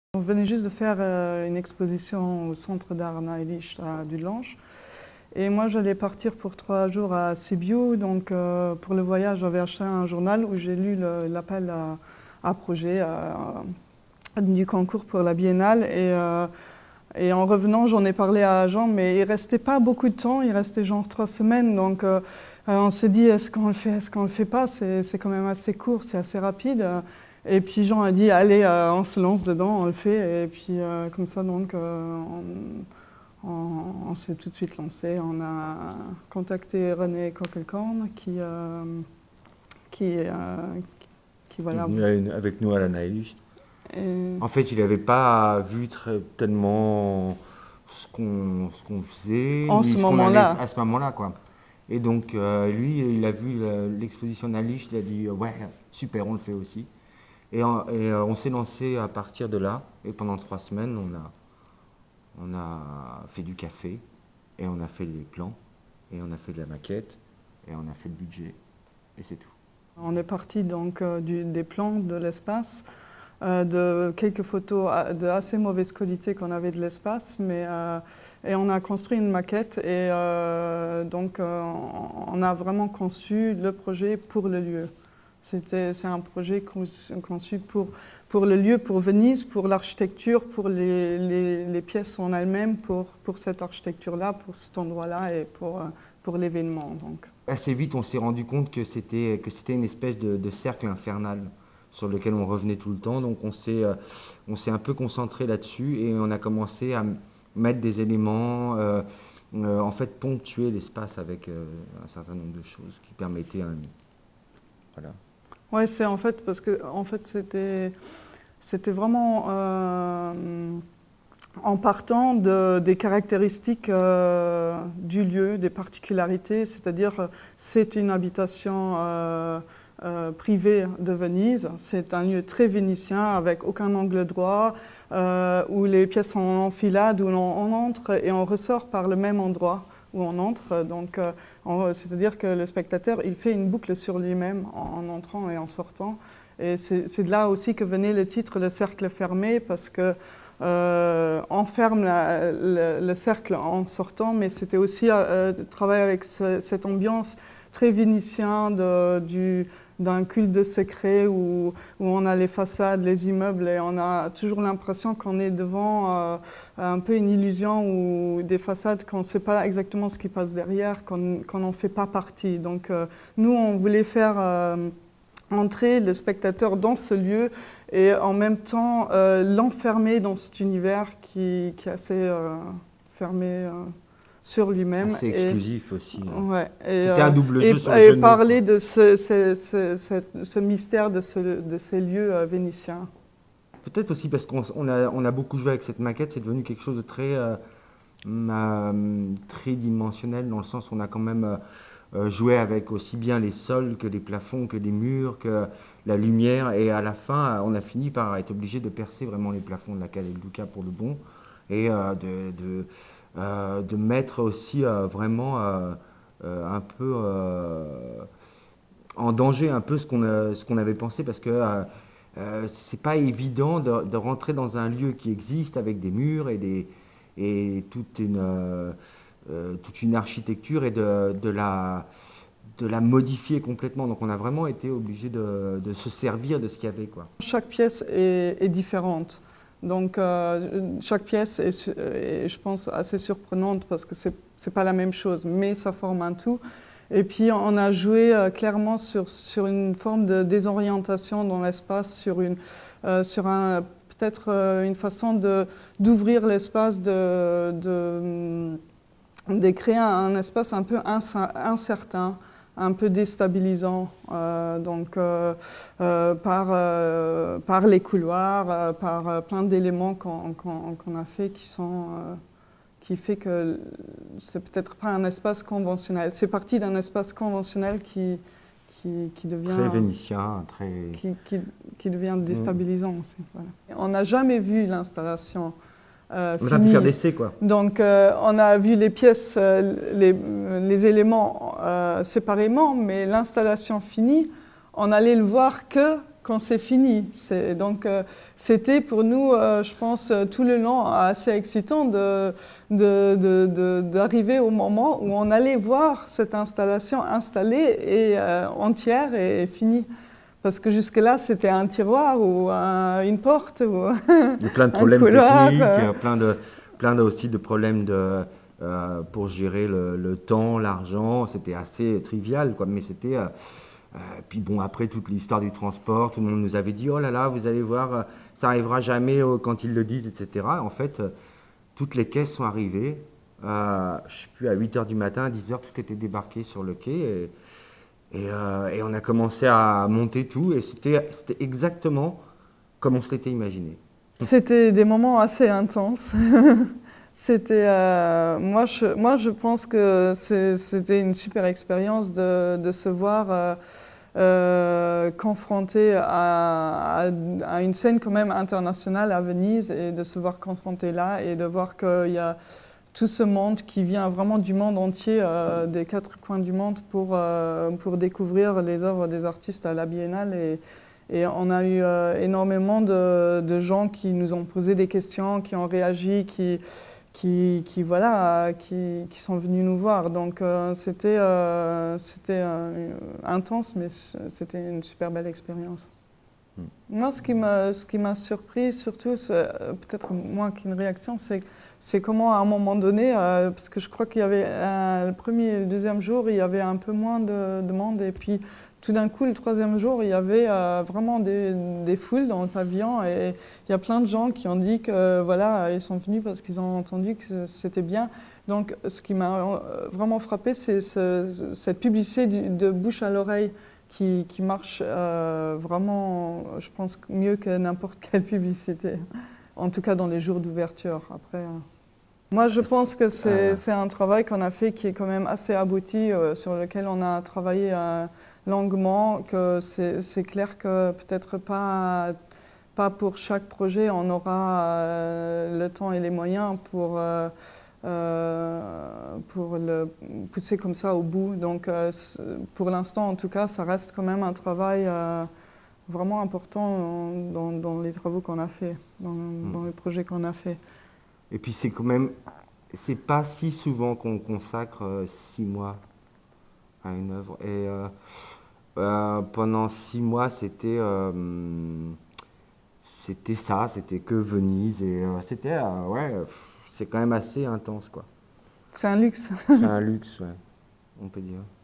On venait juste de faire une exposition au Centre d'art Nailish à Dudelange. Et moi, j'allais partir pour 3 jours à Sibiu. Donc, pour le voyage, j'avais acheté un journal où j'ai lu l'appel à projet du concours pour la Biennale. Et en revenant, j'en ai parlé à Jean, mais il ne restait pas beaucoup de temps. Il restait genre 3 semaines. Donc, on s'est dit, est-ce qu'on le fait, est-ce qu'on ne le fait pas? C'est quand même assez court, c'est assez rapide. Et puis Jean a dit, allez, on se lance dedans, on le fait. Et puis comme ça, donc, on s'est tout de suite lancé. On a contacté René Coquelcorn qui voilà. Il est venu avec nous à la Nailish. En fait, il n'avait pas vu tellement ce qu'on faisait. En ce moment-là. À ce moment-là, quoi. Et donc, lui, il a vu l'exposition Nailish, il a dit, ouais, super, on le fait aussi. Et on s'est lancé à partir de là. Et pendant 3 semaines, on a fait du café, et on a fait les plans, et on a fait de la maquette, et on a fait le budget, et c'est tout. On est parti donc des plans de l'espace, de quelques photos de assez mauvaise qualité qu'on avait de l'espace, et on a construit une maquette, et donc on a vraiment conçu le projet pour le lieu. C'est un projet conçu pour le lieu, pour Venise, pour l'architecture, pour les pièces en elles-mêmes, pour cette architecture-là, pour cet endroit-là et pour l'événement. Assez vite, on s'est rendu compte que c'était une espèce de cercle infernal sur lequel on revenait tout le temps. Donc on s'est un peu concentré là-dessus et on a commencé à mettre des éléments, en fait ponctuer l'espace avec un certain nombre de choses qui permettaient voilà. Oui, c'est en fait parce que c'était vraiment en partant des caractéristiques du lieu, des particularités, c'est-à-dire c'est une habitation privée de Venise, c'est un lieu très vénitien avec aucun angle droit, où les pièces sont en enfilade, où on entre et on ressort par le même endroit où on entre. Donc, c'est-à-dire que le spectateur, il fait une boucle sur lui-même en entrant et en sortant. Et c'est de là aussi que venait le titre « Le cercle fermé » parce que on ferme le cercle en sortant, mais c'était aussi de travailler avec cette ambiance très vénitienne d'un culte de secret où on a les façades, les immeubles et on a toujours l'impression qu'on est devant un peu une illusion ou des façades qu'on ne sait pas exactement ce qui passe derrière, qu'on n'en fait pas partie. Donc nous, on voulait faire entrer le spectateur dans ce lieu et en même temps l'enfermer dans cet univers qui est assez fermé sur lui-même. C'est exclusif aussi. Ouais, c'était un double jeu sur le genou. Et parler de ce mystère de ces lieux vénitiens. Peut-être aussi parce qu'on a beaucoup joué avec cette maquette, c'est devenu quelque chose de très tridimensionnel dans le sens où on a quand même joué avec aussi bien les sols que les plafonds, que les murs, que la lumière. Et à la fin, on a fini par être obligé de percer vraiment les plafonds de la Calle Duca pour le bon et de mettre aussi vraiment un peu en danger un peu ce qu'on avait pensé parce que c'est pas évident de rentrer dans un lieu qui existe avec des murs et toute une architecture et de la modifier complètement. Donc on a vraiment été obligé de se servir de ce qu'il y avait, quoi. Chaque pièce est différente. Donc chaque pièce est, je pense, assez surprenante parce que c'est pas la même chose, mais ça forme un tout. Et puis on a joué clairement sur une forme de désorientation dans l'espace, sur peut-être une façon d'ouvrir l'espace, de créer un espace un peu incertain, un peu déstabilisant, par les couloirs, par plein d'éléments qu'on a fait qui fait que c'est peut-être pas un espace conventionnel. C'est parti d'un espace conventionnel qui devient... Très vénitien, très... Qui devient déstabilisant aussi. Voilà. On n'a jamais vu l'installation on a pu faire d'essais, quoi. Donc, on a vu les pièces, les éléments séparément, mais l'installation finie, on allait le voir que quand c'est fini. Donc, c'était pour nous, je pense, tout le long assez excitant d'arriver au moment où on allait voir cette installation installée et entière et finie. Parce que jusque-là, c'était un tiroir ou une porte ou il y a plein de problèmes couloir, techniques, aussi de problèmes pour gérer le temps, l'argent. C'était assez trivial, quoi. Mais c'était... puis bon, après toute l'histoire du transport, tout le monde nous avait dit « Oh là là, vous allez voir, ça n'arrivera jamais quand ils le disent, etc. » En fait, toutes les caisses sont arrivées. Je ne sais plus, à 8 h du matin, à 10 h, tout était débarqué sur le quai. Et on a commencé à monter tout. Et c'était exactement comme on s'était imaginé. C'était des moments assez intenses. C'était, moi, je pense que c'était une super expérience de se voir confronté à une scène quand même internationale à Venise et de se voir confronté là et de voir qu'il y a tout ce monde qui vient vraiment du monde entier, des 4 coins du monde pour découvrir les œuvres des artistes à la Biennale. Et on a eu énormément de gens qui nous ont posé des questions, qui ont réagi, qui sont venus nous voir. Donc c'était intense, mais c'était une super belle expérience. Moi, ce qui m'a surpris, surtout, peut-être moins qu'une réaction, c'est comment à un moment donné, parce que je crois qu'il y avait le premier et le deuxième jour, il y avait un peu moins de monde, et puis tout d'un coup, le troisième jour, il y avait vraiment des foules dans le pavillon, et il y a plein de gens qui ont dit que voilà, ils sont venus parce qu'ils ont entendu que c'était bien. Donc, ce qui m'a vraiment frappé, c'est cette publicité de bouche à l'oreille qui marche vraiment, je pense, mieux que n'importe quelle publicité. En tout cas, dans les jours d'ouverture. Après, moi, je pense que c'est un travail qu'on a fait qui est quand même assez abouti, sur lequel on a travaillé longuement, que c'est clair que peut-être pas pour chaque projet, on aura le temps et les moyens pour le pousser comme ça au bout. Donc, pour l'instant, en tout cas, ça reste quand même un travail vraiment important dans les travaux qu'on a fait, dans les projets qu'on a fait. Et puis, c'est quand même, c'est pas si souvent qu'on consacre 6 mois à une œuvre. Et pendant 6 mois, c'était ça, c'était que Venise. Et c'était, ouais, c'est quand même assez intense, quoi. C'est un luxe. C'est un luxe, ouais, on peut dire.